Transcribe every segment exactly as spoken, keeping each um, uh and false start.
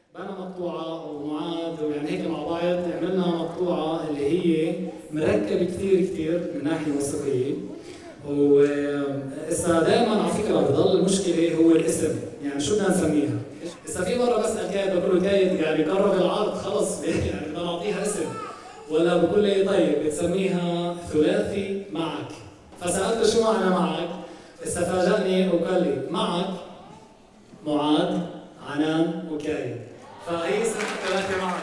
بنا مقطوعة ومعاذ ويعني هيك مع بعض عملنا مقطوعة اللي هي مركبة كثير كثير من ناحية موسيقية. وإسا دائما على فكرة بضل المشكلة هو الاسم، يعني شو بدنا نسميها؟ إسا في مرة بسأل كايد بقول له كايد يعني قرب العرض خلص يعني بدنا نعطيها اسم، ولا بقول لي طيب بتسميها ثلاثي معك. فسألته شو معنى معك؟ إسا فاجأني وقال لي معك معاذ عنان وكايد، فهي اسمها ثلاثي معك.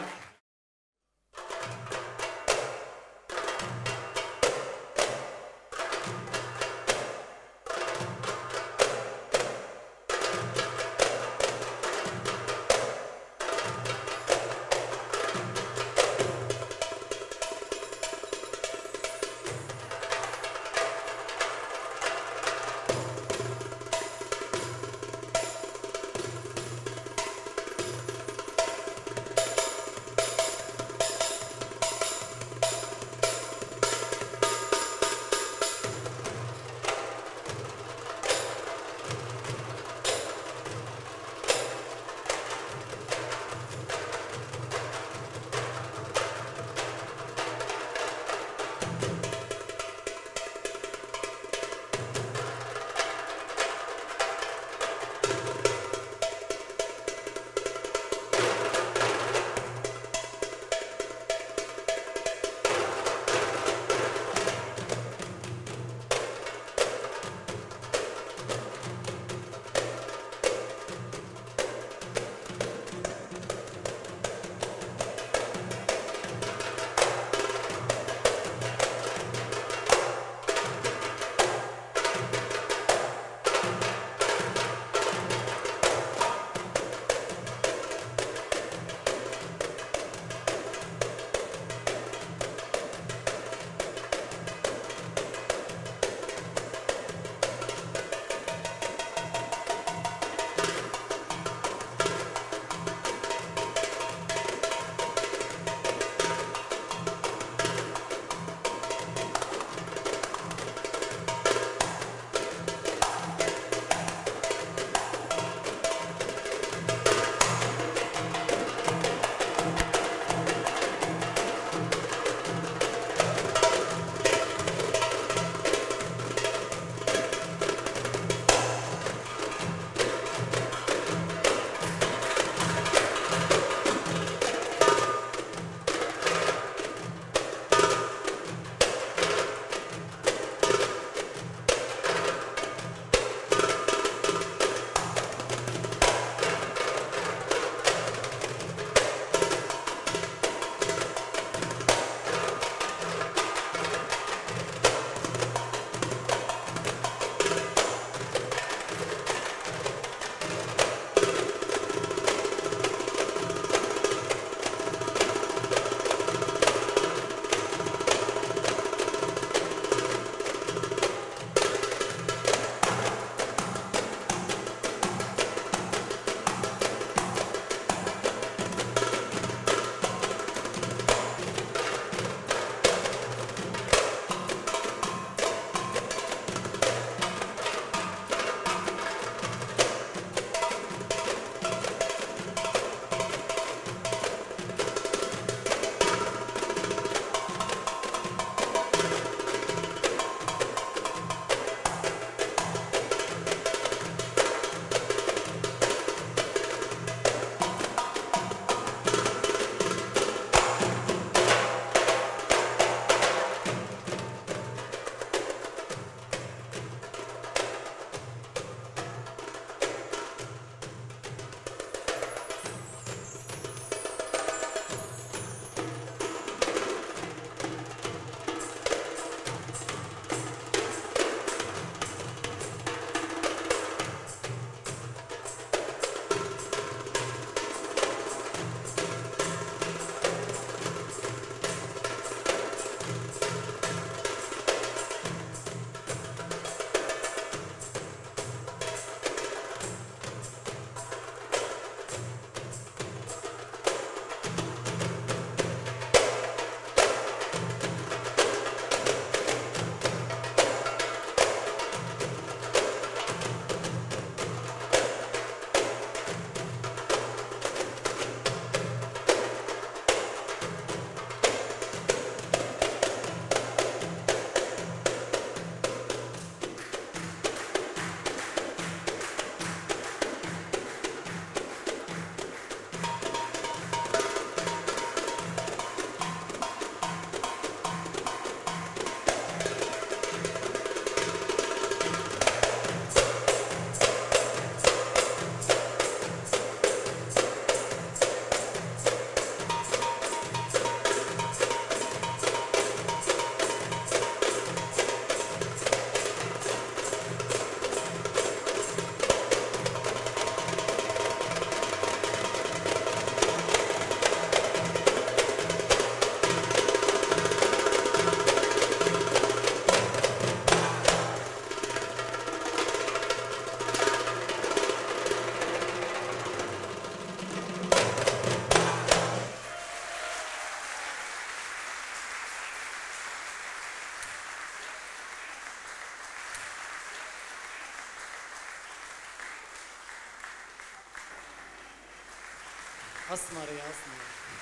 اسمر يا اسمر.